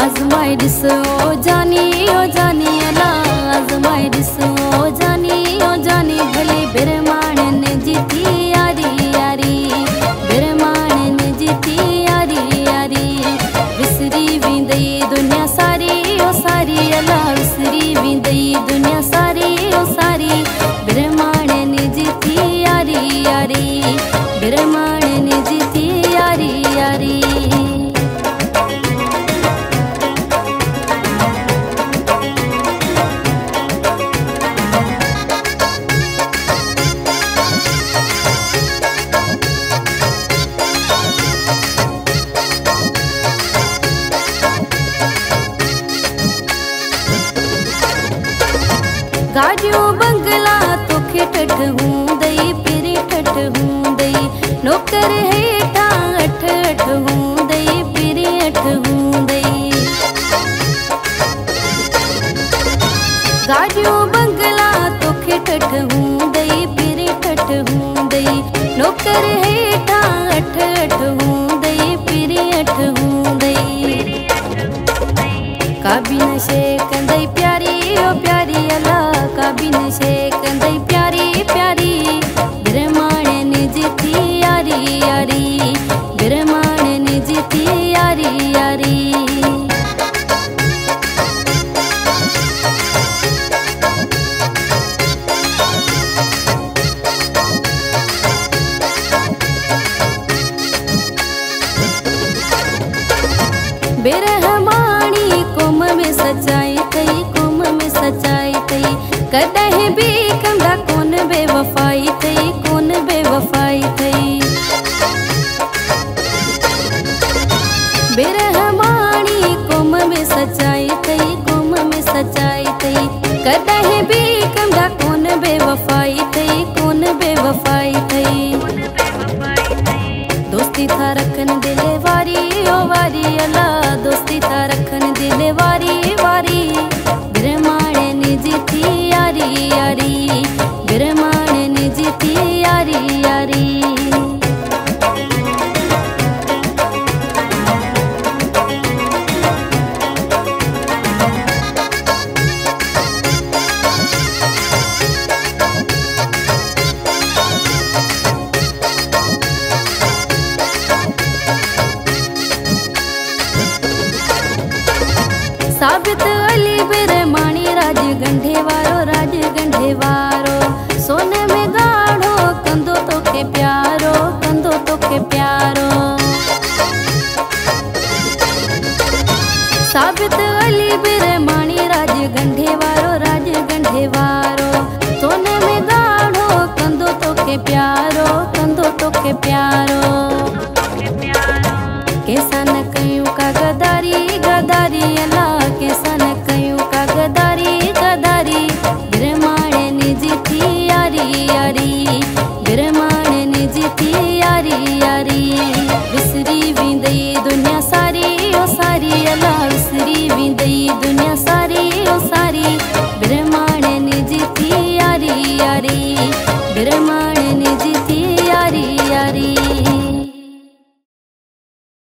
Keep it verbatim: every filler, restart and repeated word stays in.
आजमाई ॾिसो जानी ओ जानी अला आजमाई ॾिसो जानी ओ जानी भले बिरमाणन जी थी यारी यारी बिरमाणन जी थी यारी यारी विसरी वेंदई दुनिया सारी ओ सारी अला विसरी वेंदई दुनिया सारी ओ सारी बिरमाणन जी थी यारी यारी बिरमाणन जी थी यारी यारी। गाड़ियों बंगला तोखे ठठ हूंदई पिरी ठठ हूंदई नौकर हेठा अठ अठ हूंदई पिरी अठ हूंदई। गाड़ियों बंगला तोखे ठठ हूंदई पिरी ठठ हूंदई नौकर हेठा अठ अठ हूंदई पिरी अठ हूंदई। काबी नशे कंदई प्यारी ओ प्यारी अला काबी नशे कंदई प्यारी प्यारी बिरमाणन जी थी यारी यारी बिरमाणन जी थी यारी यारी। बिरहमाणी कुम में सचाई थई कुम में सचाई थई कदहीं भी कंदा कोन बेवफाई थई कोन बेवफाई थई। बिरहमाणी कुम में सचाई थई कुम में सचाई थई कदहीं भी कंदा कोन बेवफाई थई कोन बेवफाई थई। दोस्ती था रखन दिले वारी ओ वारी अला दोस्ती था रखन दिले वारी वारी बिरमाणन जी थी यारी यारी बिरमाणन जी थी यारी यारी। साबित अली बिरमाणी राज गंढे वारी